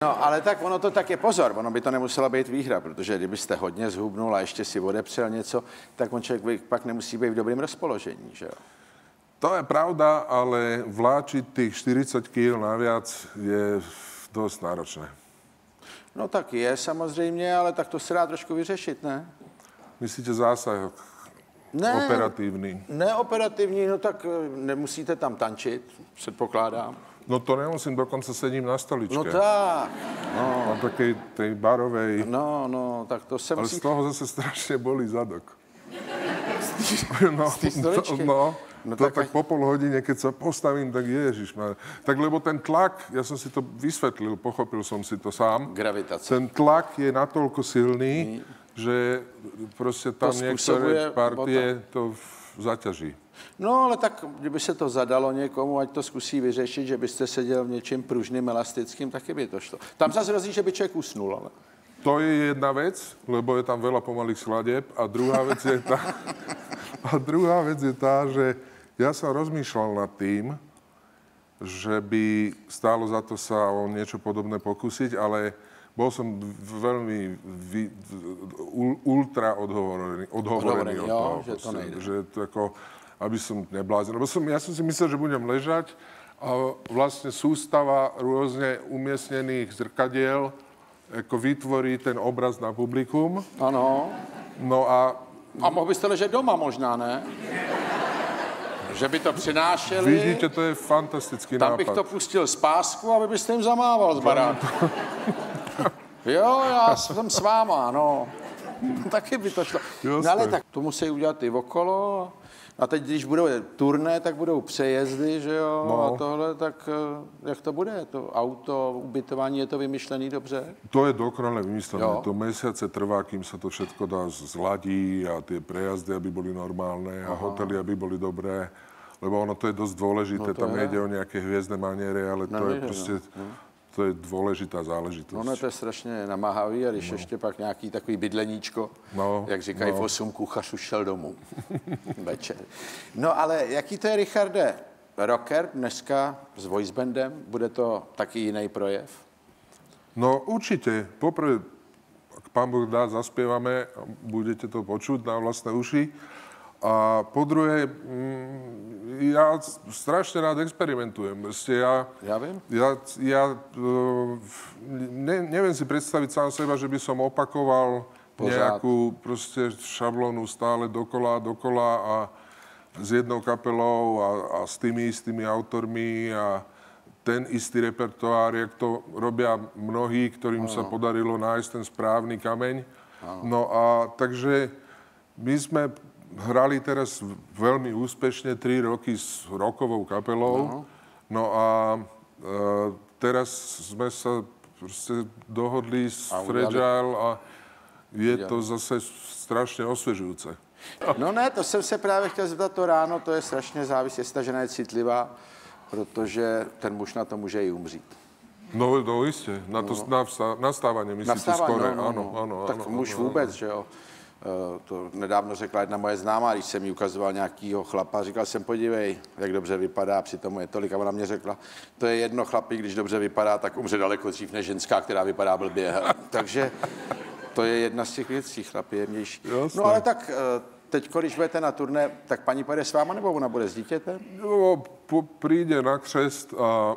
No, ale tak ono to tak je, pozor, ono by to nemusela být výhra, protože kdybyste hodně zhubnul a ještě si odepřel něco, tak on člověk pak nemusí být v dobrém rozpoložení, že jo? To je pravda, ale vláčiť tých 40 kg naviac je dosť náročné. No tak je samozřejmě, ale tak to se dá trošku vyřešit, ne? Myslíte zásah operatívny? Ne operativní, no tak nemusíte tam tančit, předpokládám. No to nemusím, dokonca sedím na stoličke. No tak, no. Na takej tej barovej. No, tak to se ale musí... z toho zase strašne bolí zadok. Z té stoličky? No tak po pol hodine, keď sa postavím, tak ježišmar. Tak lebo ten tlak, ja som si to vysvetlil, pochopil som si to sám. Gravitace. Ten tlak je natoľko silný, že proste tam niektoré partie to zaťaží. No, ale tak, kdyby se to zadalo někomu, ať to zkusí vyřešit, že byste seděl v něčem pružným, elastickým, taky by to šlo. Tam zase hrozí, že by člověk usnul, ale... To je jedna vec, lebo je tam veľa pomalých sladieb. A druhá vec je tá, že ja som rozmýšľal nad tým, že by stálo za to sa o niečo podobné pokúsiť, ale bol som veľmi ultra odhovorený od toho. Že to nejde. Že to ako, aby som neblázil. Lebo ja som si myslel, že budem ležať a vlastne sústava rôzne umiestnených zrkadiel ako vytvorí ten obraz na publikum. Ano. No a mohl byste ležet doma možná, ne? Že by to přinášeli. Vidíte, to je fantastický nápad. Tam bych to pustil z pásku, aby byste jim zamával z baráku. Jo, já jsem s váma, no. Taky by to šlo. No ale tak to musí udělat i okolo. A teď, když budou turné, tak budou přejezdy, že jo, no. A tohle, tak jak to bude? To auto, ubytování, je to vymyšlený dobře? To je dokonale vymyslené. Jo. To mesiace trvá, kým sa to všetko dá zladí a tie prejazdy, aby boli normálne a hotely, aby boli dobré. Lebo ono to je dosť dôležité. No tam nejde o nejaké hviezdne maniere, ale to je prostě... To je dôležitá záležitosť. No, to je strašně namáhavý a když ještě pak nějaký takový bydleníčko, jak říkají v 8, kuchař už šel domů večer. No ale jaký to je, Richarde? Rocker dneska s voicebandem, bude to taky jiný projev? No určite. Poprvé, ak pán Boh dá, zaspievame a budete to počuť na vlastné uši. A po druhé, ja strašne rád experimentujem. Ja viem. Neviem si predstaviť sám seba, že by som opakoval nejakú proste šablónu stále dokola a s jednou kapelou a s tými istými autormi a ten istý repertoár, jak to robia mnohí, ktorým sa podarilo nájsť ten správny kameň. No a takže my sme hrali teraz veľmi úspešne 3 roky s rockovou kapelou. No a teraz sme sa proste dohodli s Fragile a je to zase strašne osvěžujúce. No ne, to jsem se právě chtěl zeptat to ráno, to je strašně závisí, jestli ta žena je citlivá, protože ten muž na to může i umřít. No jistě, na to nastávanie myslíte skore. Ano. Tak muž vůbec, že jo. To nedávno řekla jedna moje známá, když jsem jí ukazoval nějakýho chlapa, říkal jsem, podívej, jak dobře vypadá, přitom mu je tolik, a ona mě řekla, to je jedno chlapík, když dobře vypadá, tak umře daleko dřív než ženská, která vypadá blbě. Takže to je jedna z těch věcí, chlap je jemnější. No ale tak teď, když budete na turné, tak paní pojede s váma, nebo ona bude s dítětem? No, príde na křest a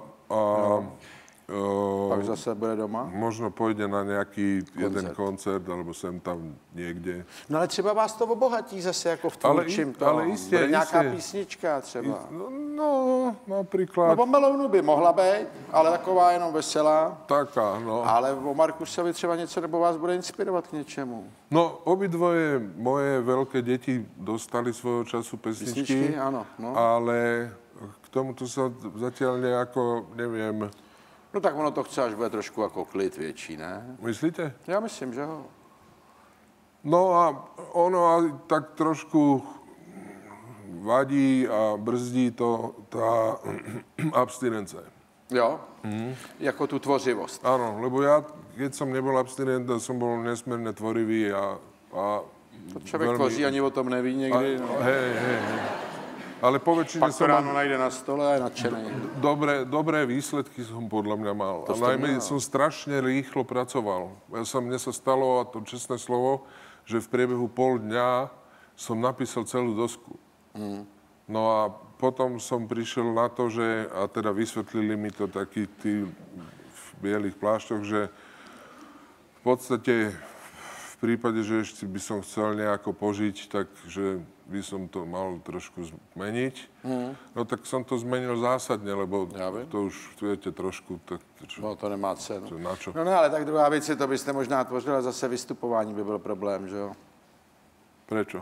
pak zase bude doma? Možno pôjde na nejaký jeden koncert, alebo sem tam niekde. No ale třeba vás to obohatí zase jako v tvůrčím tom. Ale jistě, bude nějaká písnička třeba. No, napríklad. No, o Melounu by mohla být, ale taková jenom veselá. Taká, no. Ale o Markusovi třeba něco, nebo vás bude inspirovat k něčemu. No, obidvoje moje veľké deti dostali svojho času pesničky. Áno, no. Ale k tomuto sa zatiaľ nejako, neviem. No tak ono to chce, až bude trošku jako klid větší, ne? Myslíte? Já myslím, že jo. No a ono tak trošku vadí a brzdí to tá abstinence. Jo? Jako tu tvořivost. Áno, lebo ja, keď som nebol abstinent, som bol nesmierne tvorivý a to člověk tvoří, ani o tom neví někdy. Hej. Ale po väčšine Pak to som ráno najde na stole a je nadšený. dobré výsledky som podľa mňa mal. A najmä som strašne rýchlo pracoval. Mne sa stalo, a to čestné slovo, že v priebehu pol dňa som napísal celú dosku. No a potom som prišiel na to, že, a teda vysvetlili mi to takí tí v bielých plášťoch, že v podstate v prípade, že ešte by som chcel nejako požiť, takže by som to mal trošku zmeniť. No tak som to zmenil zásadne, lebo to už, viete, trošku... No to nemá cenu. Na čo? No ne, ale tak druhá věc je, to byste možná tvořil, a zase vystupování by byl problém, že jo? Prečo?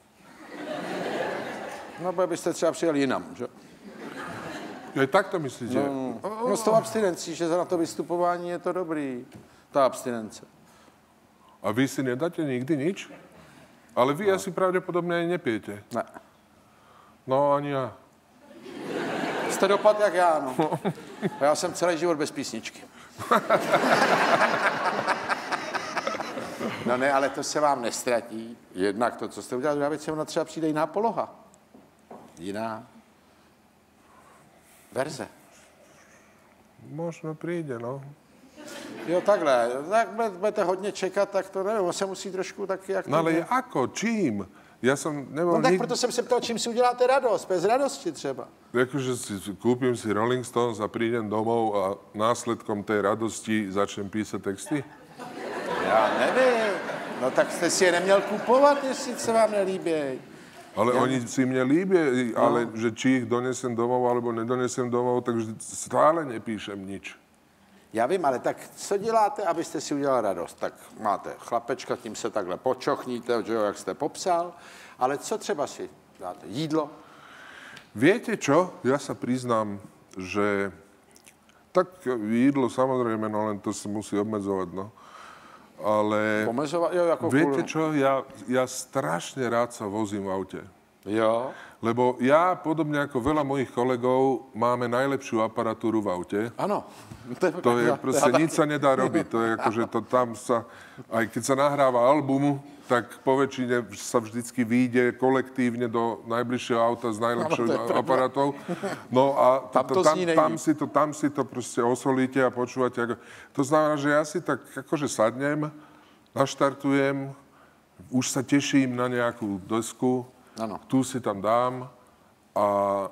No, bo byste třeba přijel jinam, že? Aj tak to myslíte? No s tou abstinencí, že na to vystupování je to dobrý, ta abstinence. A vy si nedáte nikdy nič? Ale vy asi pravdepodobne aj nepijete. Ne. No, ani ja. Jste dopad jak já, no. Já jsem celý život bez písničky. No ne, ale to se vám nestratí. Jednak to, co jste udělali, druhá věc, ona třeba přijde jiná poloha. Jiná verze. Možno príde, no. Jo, takhle. Tak budete hodně čekat, tak to nevím, on se musí trošku taky jak... No ale ako? Čím? Ja som nebol... No tak proto jsem se ptal, čím si uděláte radost, bez radosti třeba. Akože kúpim si Rolling Stones a prídem domov a následkom tej radosti začnem písať texty? Já nevím. No tak jste si je neměl kupovat, jestli se vám nelíbí. Ale oni si mne líbia, ale že či ich donesem domov alebo nedonesem domov, tak stále nepíšem nič. Já vím, ale tak co děláte, abyste si udělal radost? Tak máte chlapečka, tím se takhle počochníte, že jo, jak jste popsal, ale co třeba si dáte? Jídlo? Viete čo? Ja sa priznám, že tak jídlo samozrejme, no len to sa musí obmedzovať, no. Ale Pomezovat? Jo, jako viete čo? Ja strašne rád sa vozím v aute. Jo. Lebo ja, podobne ako veľa mojich kolegov, máme najlepšiu aparatúru v aute. Ano. To je proste, nič sa nedá robiť. To je ako, že to tam sa, aj keď sa nahráva album, tak po väčšine sa vždycky vyjde kolektívne do najbližšieho auta s najlepšou aparátou. No a tam si to proste osolíte a počúvate. To znamená, že ja si tak akože sadnem, naštartujem, už sa teším na nejakú desku, tu si tam dám a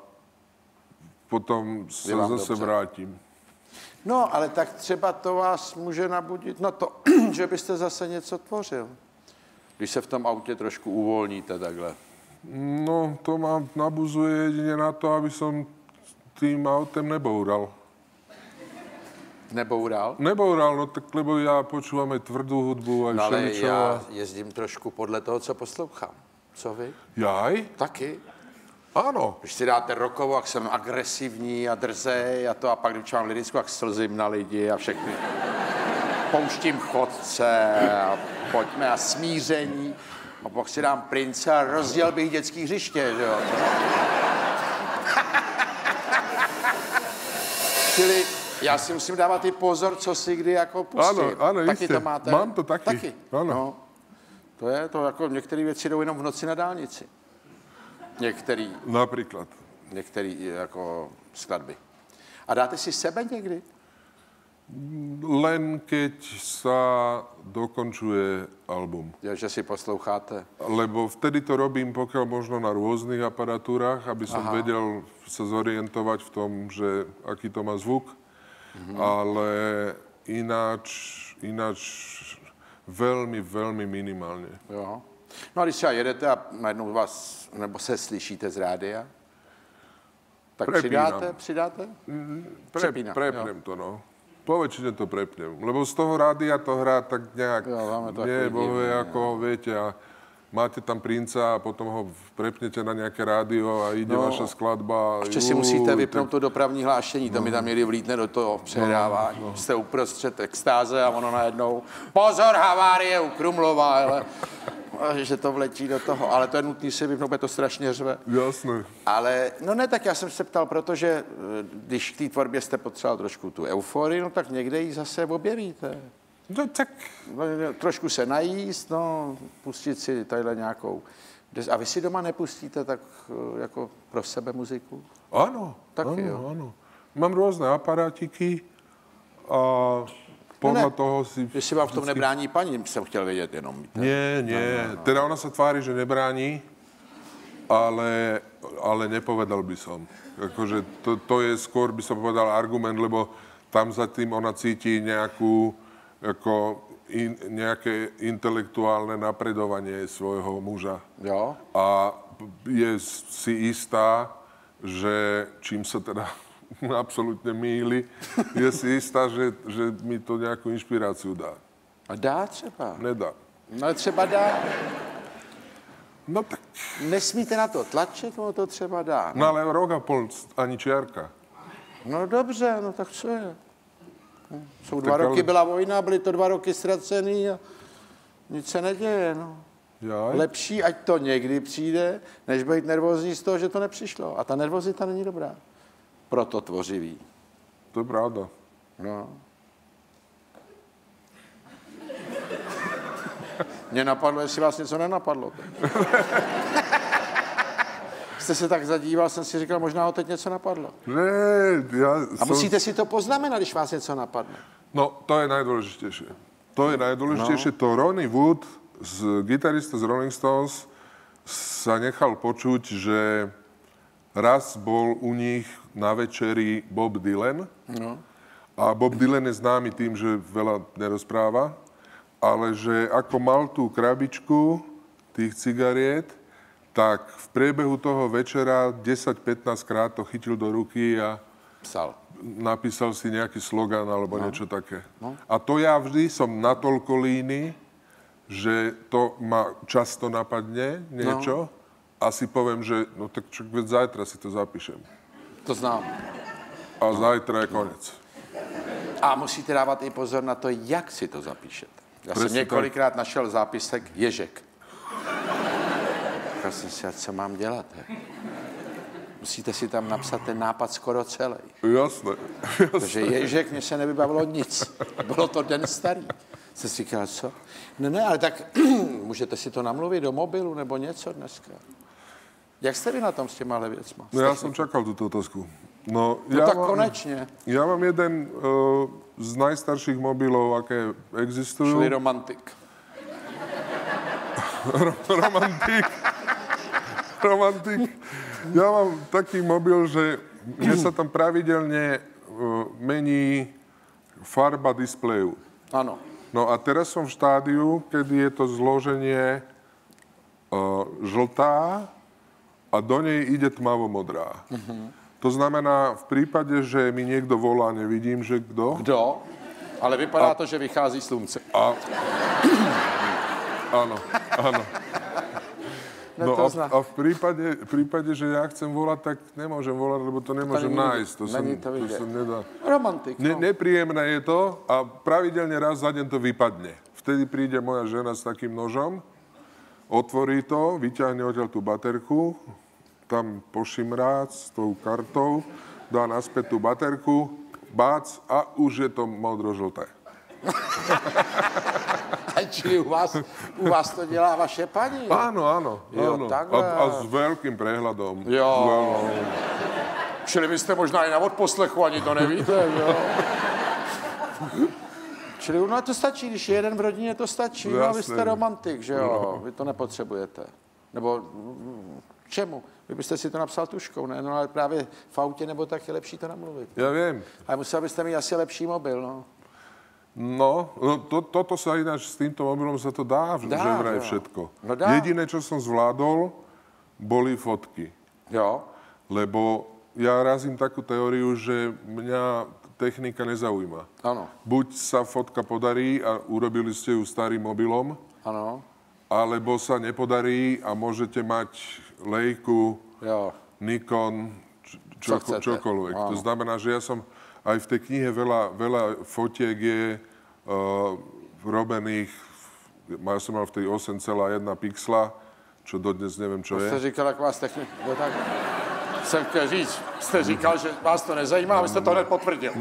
potom sa zase vrátim. No, ale tak třeba to vás může nabudit na to, že byste zase něco tvořil. Když se v tom autě trošku uvolníte takhle. No, to ma nabuzuje jedine na to, aby som tým autem neboural. Neboural? Neboural, no tak, lebo ja počúvam aj tvrdú hudbu, aj všeličo. Ale já jezdím trošku podle toho, co poslouchám. Co vy? Jaj? Taky. Áno. Když si dáte rockovou, jak jsem agresivní a drzej a to, a pak když mám lirickou, jak slzím na lidi a všechny. Pouštím chodce a pojďme a smíření. A pak si dám Prince a rozděl bych dětský hřiště, že jo. Čili já si musím dávat i pozor, co si kdy jako pustím. Ano, taky jistě. To máte? Mám to taky. Ano. No. To je to, jako některé věci jdou jenom v noci na dálnici. Napríklad. Některé jako skladby. A dáte si sebe někdy? Len keď sa dokončuje album. Jo, že si posloucháte. Lebo vtedy to robím pokiaľ možno na rôznych aparatúrach, aby som vedel sa zorientovať v tom, že aký to má zvuk. Ale ináč veľmi, veľmi minimálne. Jo. No a když třeba jedete a najednou vás, nebo se slyšíte z rádia, tak přidáte? Prepnem to, no. Poväčšine to prepnem, lebo z toho rádia to hrá tak nejak, ako, viete, a máte tam Princa a potom ho prepnete na nejaké rádio a ide vaša skladba. Ještě si musíte vypnout to dopravní hlášení, to mi tam někdy vlítne do toho přehrávání. Jste uprostřed extáze a ono najednou, pozor, havárie u Krumlova, ale že to vletí do toho, ale to je nutný si vypnout, to strašně řve. Jasné. Ale, no ne, tak já jsem se ptal, protože když k té tvorbě jste potřeboval trošku tu euforii, no tak někde ji zase objevíte. No tak... Trošku se najíst, no, pustit si tadyhle nějakou A vy si doma nepustíte tak jako pro sebe muziku? Áno, Taky, áno. Mám rôzne aparátiky a podľa toho si... Jestli vám v tom nebrání paní, jsem chtěl vědět jenom. Nie. Teda ona sa tvári, že nebrání, ale nepovedal by som. Akože to je skôr, by som povedal, argument, lebo tam za tým ona cíti nejaké intelektuálne napredovanie svojho muža. Jo. A je si istá, že čím sa teda absolútne mýli, je si istá, že mi to nejakú inšpiráciu dá. A dá třeba? Nedá. No třeba dá. No tak... Nesmíte na to tlačit, no to třeba dá. No ale rok a pol ani čiarka. No dobře, no tak co je? Jsou 2 roky, byla vojna, byly to 2 roky ztracený a nic se neděje, no. Jaj. Lepší, ať to někdy přijde, než být nervózní z toho, že to nepřišlo. A ta nervozita není dobrá. Proto tvořivý. To je pravda. No. Mě napadlo, jestli vás něco nenapadlo. Jste se tak zadíval, jsem si říkal, možná ho teď něco napadlo. Ne, A musíte si to poznamenat, když vás něco napadne. No, to je najdôležitejšie. To Ronnie Wood, gitarista z Rolling Stones, sa nechal počuť, že raz bol u nich na večeri Bob Dylan. No. A Bob Dylan je známy tým, že veľa nerozpráva, ale že ako mal tú krabičku tých cigariet, tak v priebehu toho večera 10-15 krát to chytil do ruky a napísal si nejaký slogan alebo niečo také. No. A to ja vždy som natoľko líny, že to ma často napadne niečo a si poviem, že no tak čo, zajtra si to zapíšem. To znám. A zajtra je konec. A musíte dávat i pozor na to, jak si to zapíšete. Já jsem několikrát našel zápisek Ježek. Říkal jsem si, co mám dělat. Musíte si tam napsat ten nápad skoro celý. Jasné. Protože Ježek, mně se nevybavilo nic. Bylo to den starý. Jsem si říkal, co? Ne, ale tak můžete si to namluvit do mobilu nebo něco dneska. Jak jste vy na tom s těmahle věcma? No ja som čakal túto otázku. No tak konečne. Ja mám jeden z najstarších mobilov, aké existujú. Čili romantik. Romantik. Ja mám taký mobil, že mne sa tam pravidelne mení farba displeju. Áno. No a teraz som v štádiu, kedy je to zloženie žltá a do nej ide tmavomodrá. To znamená, v prípade, že mi niekto volá, nevidím, že kto. Kdo? Ale vypadá to, že vychází slunce. Áno. No a v prípade, že ja chcem volať, tak nemôžem volať, lebo to nemôžem nájsť. To sa nedá. Romantik, no. Nepríjemné je to a pravidelne raz za deň to vypadne. Vtedy príde moja žena s takým nožom, otvorí to, vyťahne odtiaľ tú baterku, tam pošimrá s tou kartou, dá naspäť tú baterku, bác a už je to modro-žlté. Čili u vás to dělá vaše paní? Áno. Jo, a s veľkým prehľadom. Jo. Čili vy jste možná i na odposlechu, ani to nevíte, jo? Čili no to stačí, když je jeden v rodině, to stačí. No a vy jste romantik, že jo? Vy to nepotřebujete. Nebo čemu? Vy byste si to napsal tuškou, ne? No ale právě v autě nebo tak je lepší to namluvit. Ja viem. Ale musel byste mít asi lepší mobil, no. No toto sa ináč s týmto mobilom sa to dá že vraj všetko. No dá. Jediné, čo som zvládol, boli fotky. Jo. Lebo ja razím takú teóriu, že mňa technika nezaujíma. Áno. Buď sa fotka podarí a urobili ste ju starým mobilom, áno, alebo sa nepodarí a môžete mať Leicu, Nikon, čokoľvek. To znamená, že ja som aj v tej knihe veľa fotiek je robených, ja som mal v tej 8,1 pixla, čo dodnes neviem, čo je. Jste říkal, jak vás technik... No tak... Jsem chtěl říct, jste říkal, že vás to nezajímá, a vy jste to hned potvrdil.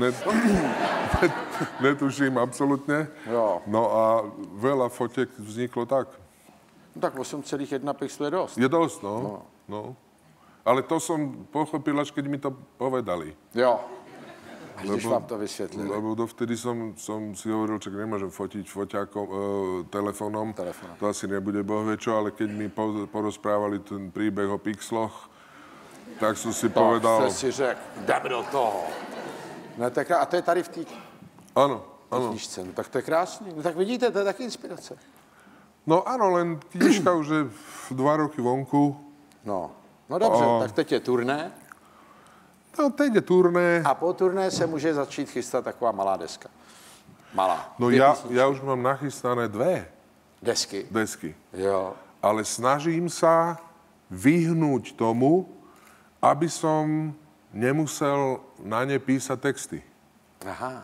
Netuším, absolútne. Jo. No a veľa fotiek vzniklo tak. No tak 8,1 pixelu je dosť. Je dosť, no. Ale to som pochopil, až keď mi to povedali. Jo. Až když vám to vysvětlili. Lebo dovtedy som si hovoril, čak nemôžem fotiť foťákom, telefónom. To asi nebude bohvie čo, ale keď mi porozprávali ten príbeh o pixloch, tak som si povedal... Tak si řekl, jdeme do toho. No, a to je tady v té knižce. No, tak to je krásný. No tak vidíte, to je taky inspirace. No áno, len knižka už je 2 roky vonku. No dobře, tak teď je turné. No, teď je turné. A po turné se může začít chystat taková malá deska. Malá. No ja už mám nachystané 2 desky. Jo. Ale snažím sa vyhnúť tomu, aby som nemusel na ne písať texty. Aha.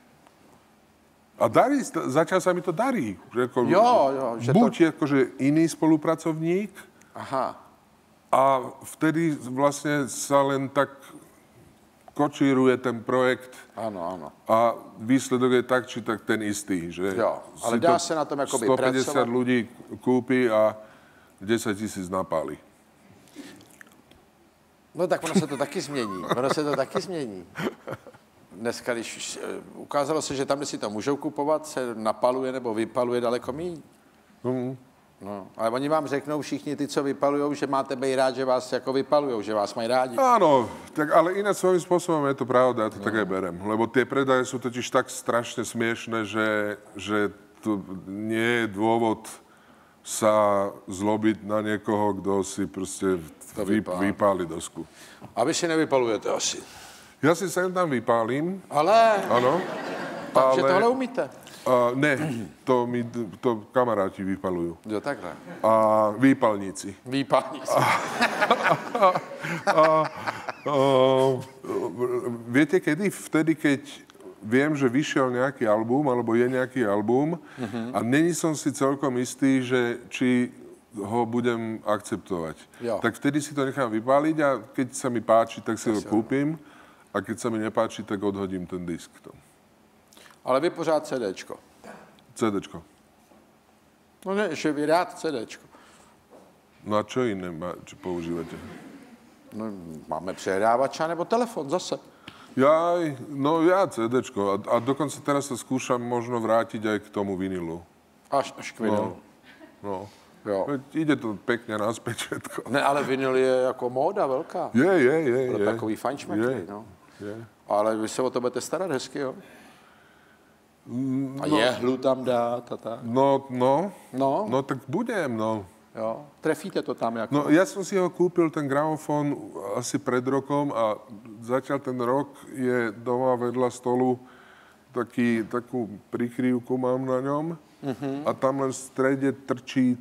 A zatiaľ sa mi to darí. Že buď akože iný spolupracovník. Aha. A vtedy vlastne sa len tak kočíruje ten projekt. Áno. A výsledok je tak, či tak ten istý. Že ale dá sa na tom akoby 150 pracovať. ľudí kúpi a 10 000 napálí. No tak ono se to taky změní. Dneska, když ukázalo se, že tam, kde si to můžou kupovat, se napaluje nebo vypaluje daleko míň. No, ale oni vám řeknou všichni ty, co vypalujou, že máte být rád, že vás jako vypalujou, že vás mají rádi. Áno, tak, ale ináč svojím spôsobom je to pravda, ja to tak aj berem. Lebo tie predaje sú totiž tak strašne smiešne, že tu nie je dôvod sa zlobiť na niekoho, kto si proste vypáli dosku. A vy si nevypalujete asi. Ja si sem tam vypálim. Ale? Áno. Takže tohle umíte? Ne, to kamaráti vypalujú. Jo, takhle. A výpalníci. Viete kedy? Vtedy, keď viem, že vyšiel nejaký album, alebo je nejaký album a není som si celkom istý, že či ho budem akceptovať. Jo. Tak vtedy si to nechám vypáliť a keď sa mi páči, tak si ho kúpim a keď sa mi nepáči, tak odhodím ten disk. Ale vy pořád CDčko. CDčko. No ne, že vy rád CDčko. No a čo iné používate? No, máme přehrávača nebo telefon zase. Ja CDčko. A dokonca teraz sa skúšam možno vrátiť aj k tomu vinilu. Až k vinilu. No. Jo. Ide to pekne naspäť všetko. Ne, ale vinyl je jako móda velká. Je. Pro takový fajnčmeky, no. Je. Ale vy se o to budete starat hezky, jo? A jehlu tam dát a tak. No, tak budem, no. Jo, trefíte to tam jako? No, ja som si ho kúpil, ten gramofón, asi pred rokom a zatiaľ ten rok je doma vedľa stolu, takú prikryvku mám na ňom a tam len v strede trčí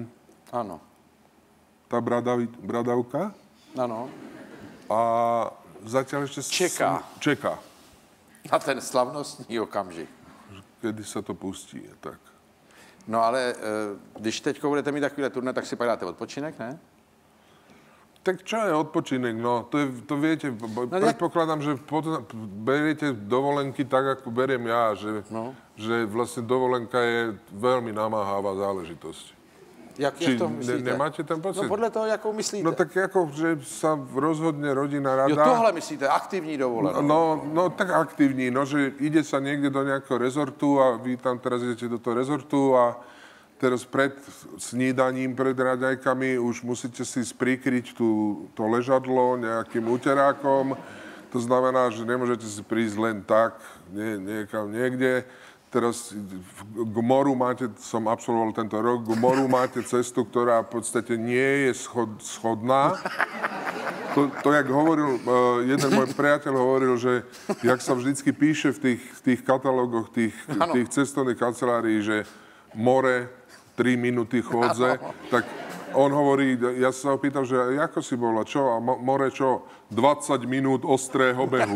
tá bradavka. Áno. A zatiaľ ešte... Čeká. Na ten slavnostní okamžik. Kedy sa to pustí, tak. No ale když teď budete mít takovýhle turné, tak si pak dáte odpočinek, ne? Tak čo je odpočinek? No, to viete, predpokladám, že beriete dovolenky tak, ako beriem ja, že vlastne dovolenka je veľmi namáhavá záležitosť. Jak to myslíte? Nemáte ten pocit? No podle toho, jakou myslíte. No tak ako, že sa rozhodne rodina rada... Jo, tohle myslíte, aktivní dovolenou. No tak aktivní, no, že ide sa niekde do nejakého rezortu a vy tam teraz idete do toho rezortu a teraz pred snídaním, pred raňajkami už musíte si sprikryť to ležadlo nejakým uterákom. To znamená, že nemôžete si prísť len tak niekam niekde. Teraz k moru som absolvoval tento rok, k moru máte cestu, ktorá v podstate nie je schodná. To jak hovoril, jeden môj priateľ hovoril, že jak sa vždycky píše v tých katalógoch tých cestovných kancelárií, že more 3 minúty chôdze, tak on hovorí, ja sa opýtam, že ako si bol a čo? A more čo? 20 minút ostrého behu.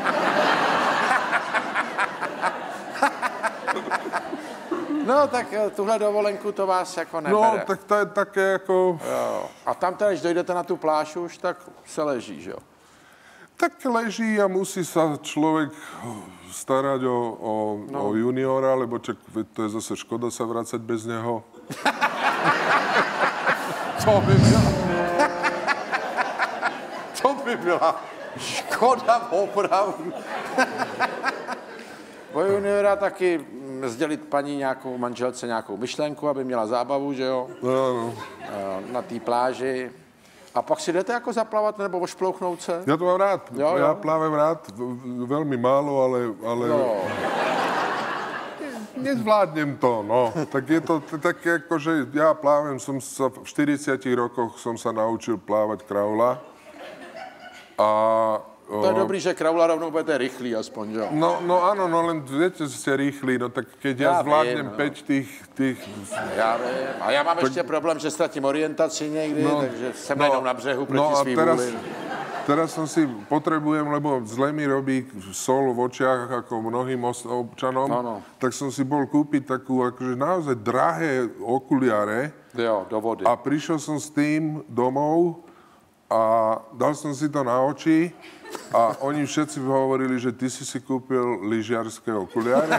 No, tak tuhle dovolenku to vás jako nebere. No, tak to je také jako... Jo. A tam teda, když dojdete na tu pláž už, tak se leží, že jo? Tak leží a musí sa človek starať o juniora, lebo to je zase škoda sa vracať bez neho. To by byla škoda opravdu. Po juniora taky sdělit paní nějakou manželce nějakou myšlenku, aby měla zábavu, že jo? No. Na té pláži. A pak si jdete jako zaplavat nebo ošplouchnout se? Ja to mám rád. Jo. Ja plávem rád, veľmi málo, ale Jo. nezvládnem to, no. Tak je to tak jako, že ja plávem v 40 rokoch som sa naučil plávať kraula. A To je dobrý, že kraula rovnou budete rychlý aspoň, jo? No áno, no len viete, že ste rýchli, no tak keď ja zvládnem 5 tých... Já vím. A já mám ještě problém, že ztratím orientaci někdy, takže jsem jenom na břehu proti svým vůli. Teraz som si potrebujem, lebo zle mi robí sol v očiach ako mnohým občanom, tak som si bol kúpiť takú akože naozaj drahé okuliare. Jo, do vody. A prišiel som s tým domov a dal som si to na oči a oni všetci hovorili, že ty si kúpil lyžiarske okuliare.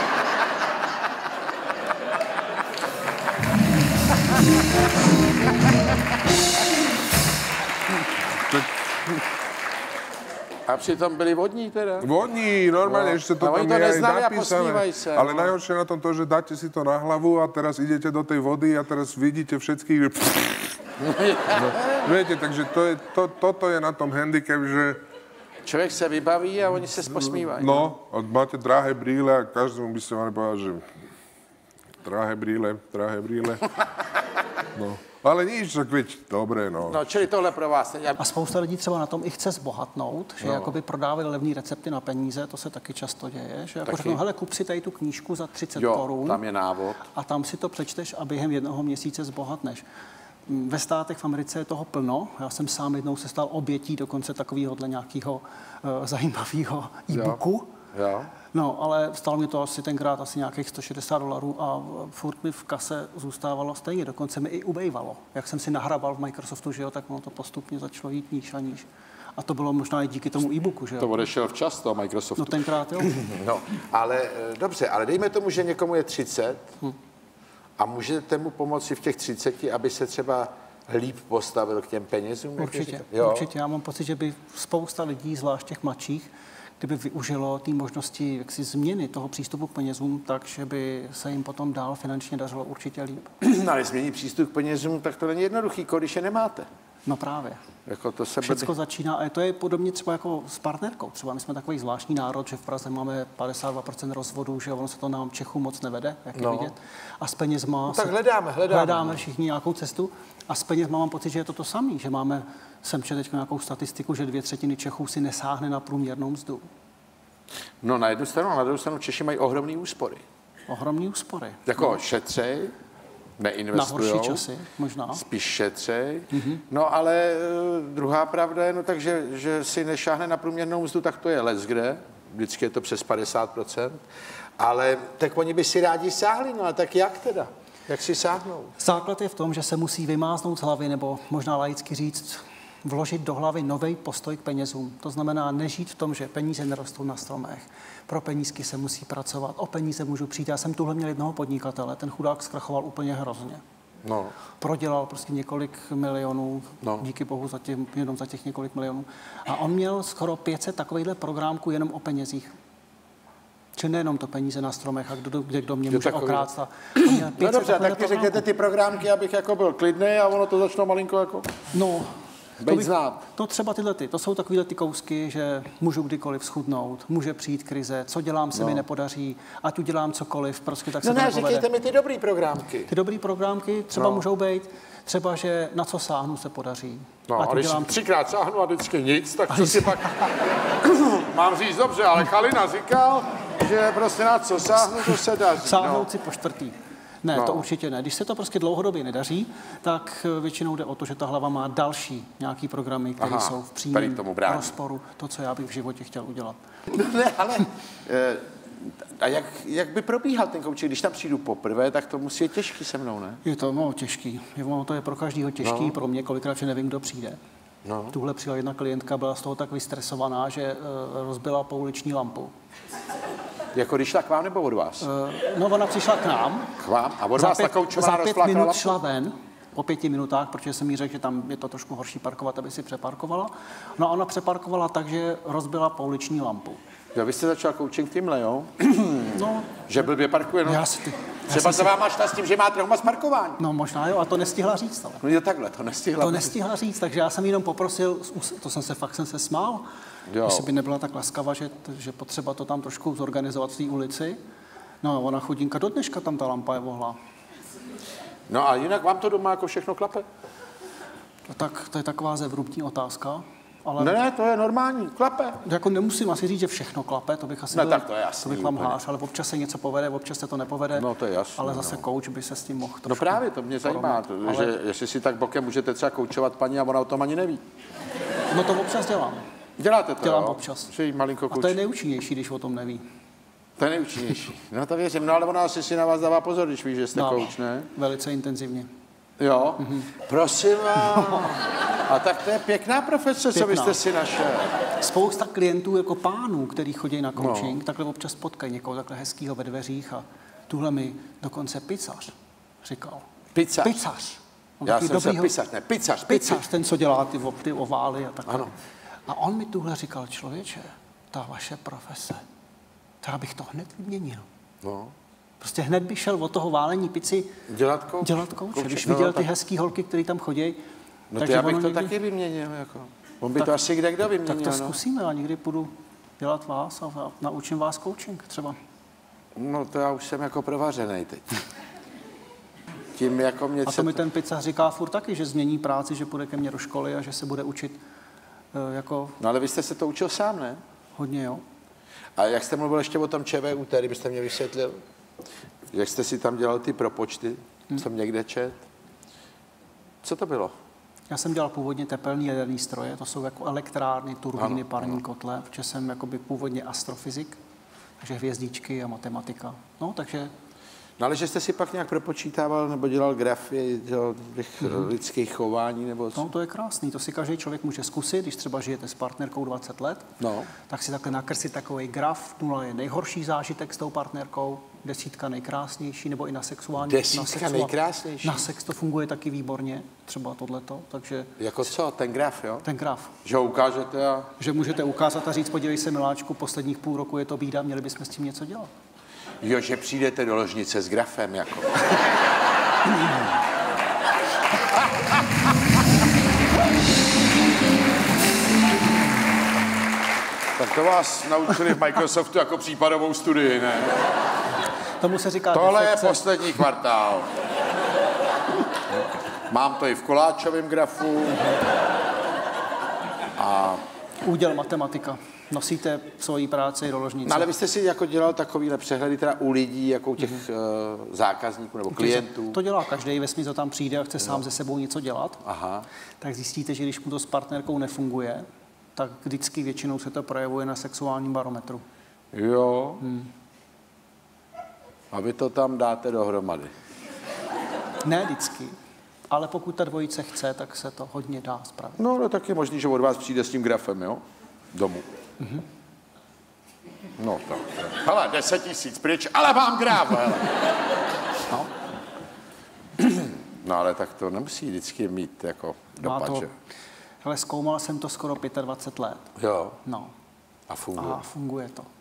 A přitom byli vodní teda? Vodní, normálne, ešte to A oni tam to je aj neznali a napísané. posmívajú sa, Ale najhoršie na tom to, že dáte si to na hlavu a teraz idete do tej vody a teraz vidíte všetkých, že... No, viete, takže toto je na tom handicap, že... Člověk se vybaví a oni se posmívají. No, a máte drahé brýle a každému by ste mali povedať, že... Drahé brýle. No. Ale nič, tak veď, dobré, no. No, čili tohle pro vás. A spousta lidí třeba na tom i chce zbohatnout, že jakoby prodávali levný recepty na peníze, to se taky často děje, že jako řeknou, hele, kup si tady tu knížku za 30 korun. Tam je návod. A tam si to přečteš a během jednoho měsíce zbohatneš. Ve státech v Americe je toho plno. Já jsem sám jednou se stal obětí dokonce takovéhohle nějakého zajímavého e-booku. Jo. No, ale stalo mi to asi tenkrát asi nějakých $160 a furt mi v kase zůstávalo stejně, dokonce mi i ubejvalo. Jak jsem si nahrabal v Microsoftu, že jo, tak ono to postupně začalo jít níž a níž. A to bylo možná i díky tomu e-booku, že jo. To odešel včas toho Microsoftu. No tenkrát, jo. No, ale dobře, ale dejme tomu, že někomu je 30 a můžete mu pomoci v těch 30, aby se třeba líp postavil k těm penězům? Určitě, jo? určitě. Já mám pocit, že by spousta lidí, zvlášť těch mladších, kdyby využilo té možnosti jaksi změny toho přístupu k penězům, takže by se jim potom dál finančně dařilo určitě líp. Ale změnit přístup k penězům, tak to není jednoduchý, když je nemáte. No právě. Jako to se Všecko začíná, a to je podobně třeba jako s partnerkou. Třeba my jsme takový zvláštní národ, že v Praze máme 52% rozvodů, že ono se to nám Čechů moc nevede, jak je vidět. A s penězma... tak hledáme všichni nějakou cestu. A s penězma mám pocit, že je to samé, že máme, jsem četl teď nějakou statistiku, že 2/3 Čechů si nesáhne na průměrnou mzdu. No na jednu stranu, na druhou stranu Češi mají ohromné úspory. Ohromné úspory. Jako šetřej, neinvestujou. Na horší časy, možná. Spíš šetřej. No ale druhá pravda je, no takže, že si nešáhne na průměrnou mzdu, tak to je leckde. Vždycky je to přes 50%. Ale tak oni by si rádi sáhli, no a tak jak teda? Jak si sáhnou? Základ je v tom, že se musí vymáznout z hlavy, nebo možná laicky říct, vložit do hlavy nový postoj k penězům. To znamená nežít v tom, že peníze nerostou na stromech. Pro penízky se musí pracovat, o peníze můžu přijít. Já jsem tuhle měl jednoho podnikatele, ten chudák zkrachoval úplně hrozně. No. Prodělal prostě několik milionů, díky bohu jenom za těch několik milionů. A on měl skoro 500 takovýchhle programků jenom o penězích. Či nejenom to peníze na stromech, a kdo mě může okrást. No dobře, tak mi řekněte ty programky, abych jako byl klidný a ono to začne malinko jako... No, to třeba to jsou takovýhle ty kousky, že můžu kdykoliv schudnout, může přijít krize, co dělám se mi nepodaří, ať udělám cokoliv, prostě tak se to nepovede. Říkejte mi ty dobrý programky. Ty dobrý programky třeba můžou být, třeba, že na co sáhnu se podaří. No, a když 3krát sáhnu a vždycky nic, tak co si pak... Mám říct dobře, ale Kalina říkal, že prostě na co sáhnu, to se daří. Sáhnout si po čtvrtý. Ne, to určitě ne. Když se to prostě dlouhodobě nedaří, tak většinou jde o to, že ta hlava má další nějaký programy, které jsou v přímém rozporu. To, co já bych v životě chtěl udělat. Ne, ale... A jak by probíhal ten kouček? Když tam přijdu poprvé, tak to musí být těžký se mnou, ne? Je to těžký. To je pro každého těžký, pro mě kolikrát, že nevím, kdo přijde. Tuhle přijela jedna klientka, byla z toho tak vystresovaná, že rozbila pouliční lampu. Jako když šla k vám nebo od vás? No, ona přišla k nám. K vám? A od vás ta koučová za 5 rozflákala minut lampu? šla ven, po 5 minutách, protože jsem jí řekl, že tam je to trošku horší parkovat, aby si přeparkovala. No a ona přeparkovala tak, že rozbila pouliční lampu. Jo, vy jste začal coaching tímhle, jo? No, Že blbě parkuje, no. Třeba se vám šla s tím, že má trauma z parkování. No možná jo, a to nestihla říct. Ale. No jo, takhle, to nestihla. To nestihla říct, takže já jsem jenom poprosil, to jsem se fakt smál, jestli by nebyla tak laskava, že potřeba to tam trošku zorganizovat v té ulici. No a ona chudinka do dneška tam ta lampa je vohla. No a jinak vám to doma jako všechno klape? No, tak to je taková zevrubní otázka. Ale Ne, to je normální, klape. jako nemusím asi říct, že všechno klape, to bych asi tak to je jasný, to bych vám hář, ale občas se něco povede, občas se to nepovede. No to je jasný, ale zase coach by se s tím mohl trošku No právě, to mě zajímá, porovnat. že jestli si tak bokem můžete třeba koučovat paní a ona o tom ani neví. No to občas dělám. Děláte to, Dělám jo? občas. Že jí malinko A to koučí. je nejúčinnější, když o tom neví. To je nejúčinnější. No to věřím, no ale ona asi si na vás dává pozor, když ví, že jste kouč, ne? Velice intenzivně. Jo? Prosím vás. A tak to je pěkná profese, co vy jste si našel. Spousta klientů jako pánů, který chodí na coaching, takhle občas potkají někoho takhle hezkýho ve dveřích a tuhle mi dokonce pizzař říkal. Pizzař? Pizzař. Já jsem se pizzař, ne, pizzař. Pizzař, ten, co dělá ty ovály a takhle. Ano. A on mi tuhle říkal, člověče, ta vaše profese, já bych to hned vyměnil. No. Prostě hned bych šel od toho válení pici Dělat kouče. Když viděl ty hezký holky, které tam chodí. No to já bych to taky vyměnil, jako. On by to asi kdo vyměnil, Tak to no. zkusíme a někdy půjdu dělat vás a naučím vás coaching třeba. No to já už jsem jako provařenej teď. Tím jako mě... A to mi ten pizzař říká furt taky, že změní práci, že půjde ke mně do školy a že se bude učit jako... No ale vy jste se to učil sám, ne? Hodně, jo. A jak jste mluvil ještě o tom ČVUT, kdybyste mě vysvětlil? Jak jste si tam dělal ty propočty? Jsem někde čet? Co to bylo? Já jsem dělal původně tepelný jaderný stroje, to jsou jako elektrárny, turbíny, Ano, parní kotle, protože jsem jakoby původně astrofyzik, takže hvězdičky a matematika. No, takže... No ale že jste si pak nějak propočítával nebo dělal grafy těch lidských chování nebo co? No, to je krásný, to si každý člověk může zkusit, když třeba žijete s partnerkou 20 let, No. tak si takhle nakreslit takový graf, 0 je nejhorší zážitek s tou partnerkou, 10 nejkrásnější, nebo i na sexuální... 10 nejkrásnější? Na sex to funguje taky výborně, třeba tohleto, takže... Jako co? Ten graf, jo? Ten graf. Že ho ukážete a... Že můžete ukázat a říct, podívej se, miláčku, posledních půl roku je to bída, měli bychom s tím něco dělat. Jo, že přijdete do ložnice s grafem, jako. Tak to vás naučili v Microsoftu jako případovou studii, ne? Tomu se říká Tohle defekce. je poslední kvartál. Mám to i v koláčovém grafu. A... Úděl matematika. Nosíte svoji práci do ložnice. No, ale vy jste si jako dělal takovýhle přehledy teda u lidí, jako u těch zákazníků nebo klientů? To dělá každý, vesměs to tam přijde a chce sám ze sebou něco dělat. Aha. Tak zjistíte, že když mu to s partnerkou nefunguje, tak vždycky většinou se to projevuje na sexuálním barometru. Jo. A vy to tam dáte dohromady. Ne vždycky, ale pokud ta dvojice chce, tak se to hodně dá spravit. No, tak je možný, že od vás přijde s tím grafem, jo? Domů. No tak. Hele, 10 000 pryč, ale mám graf, hele. No. No ale tak to nemusí vždycky mít jako dopad, že? Hele, zkoumal jsem to skoro 25 let. Jo. No. A funguje. A funguje to.